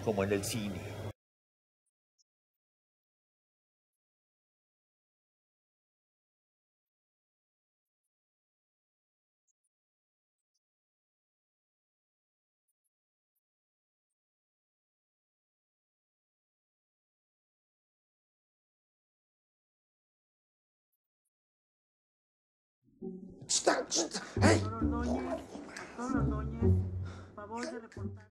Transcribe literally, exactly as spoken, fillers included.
como en el cine. Hey. Doctor Ordóñez, doctor Ordóñez, favor de reportar.